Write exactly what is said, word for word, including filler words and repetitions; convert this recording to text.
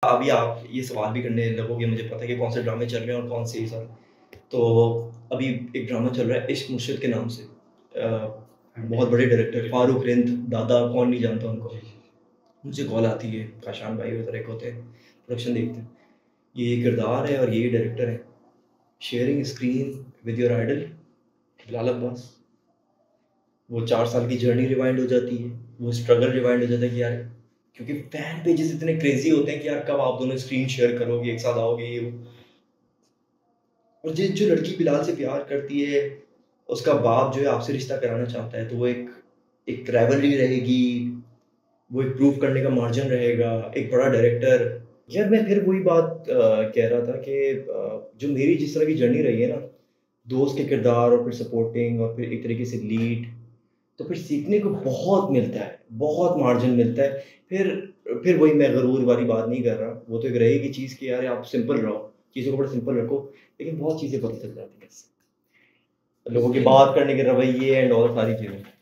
अभी आप ये सवाल भी करने लगोगे, मुझे पता है कि कौन से ड्रामे चल रहे हैं और कौन से सर। तो अभी एक ड्रामा चल रहा है इश्क मुर्शिद के नाम से। अ, बहुत बड़े डायरेक्टर फारूक रिंद, दादा कौन नहीं जानता उनको। मुझे कॉल आती है, काशान भाई उधर एक होते हैं, प्रोडक्शन देखते हैं। ये किरदार है और यही डायरेक्टर है। Sharing screen with your idol Bilal Abbas. वो चार साल की जर्नी रिवाइंड हो जाती है, वो स्ट्रगल रिवाइंड हो जाता है कि यार, क्योंकि फैन पेजेस इतने क्रेजी होते हैं कि यार कब आप दोनों स्क्रीन शेयर करोगे, एक साथ आओगे ये वो। और जिस जो लड़की बिलाल से प्यार करती है, उसका बाप जो है आपसे रिश्ता कराना चाहता है, तो वो एक एक राइवलरी रहेगी, वो एक प्रूव करने का मार्जिन रहेगा, एक बड़ा डायरेक्टर। यार मैं फिर वही बात अ, कह रहा था कि अ, जो मेरी जिस तरह की जर्नी रही है ना, दोस्त के किरदार और फिर सपोर्टिंग और फिर एक तरीके से लीड, तो फिर सीखने को बहुत मिलता है, बहुत मार्जिन मिलता है। फिर फिर वही मैं गरूर वाली बात नहीं कर रहा, वो तो एक रहेगी चीज़ कि यार आप सिंपल रहो, चीज़ों को बड़ा सिंपल रखो, लेकिन बहुत चीज़ें पता चल जाती हैं इससे। लोगों की बात करने के रवैये एंड ऑल सारी चीज़ें।